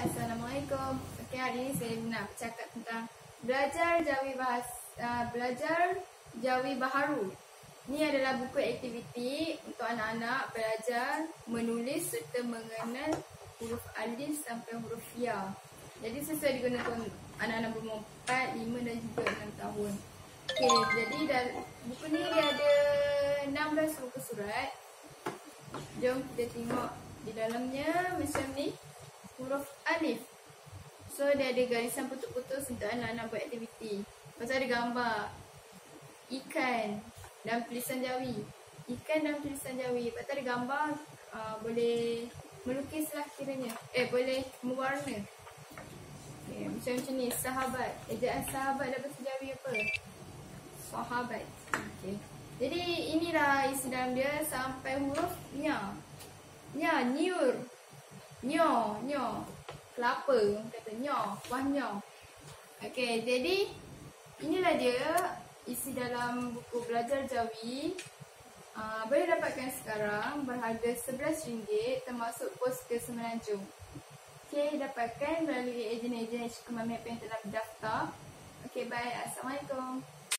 Assalamualaikum. Okey, hari ini saya nak bercakap tentang belajar Jawi Baharu. Ini adalah buku aktiviti untuk anak-anak belajar menulis serta mengenal huruf alif sampai huruf ya. Jadi sesuai digunakan anak-anak berumur 4, 5 dan juga 6 tahun. Okey, jadi buku ni dia ada 16 muka surat. Jom kita tengok di dalamnya macam ni. Huruf alif. So dia ada garisan putus-putus untuk anak-anak buat aktiviti. Lepas tu ada gambar ikan dan tulisan Jawi. Ikan dan tulisan Jawi. Lepas tu ada gambar boleh melukis lah kiranya. Boleh mewarna. Okay, macam ni. Sahabat. Ejaan sahabat dalam bahasa Jawi apa? Sahabat. Okay. Jadi inilah isi dalam dia sampai huruf nya. Nya, nyur. Nyo, kelapa, kata nyo, buah nyo. Okey, jadi inilah dia isi dalam buku Belajar Jawi. Boleh dapatkan sekarang berharga RM11 termasuk pos ke Semenanjung. Okey, dapatkan melalui ejen-ejen HK Mami yang telah berdaftar. Okey, bye. Assalamualaikum.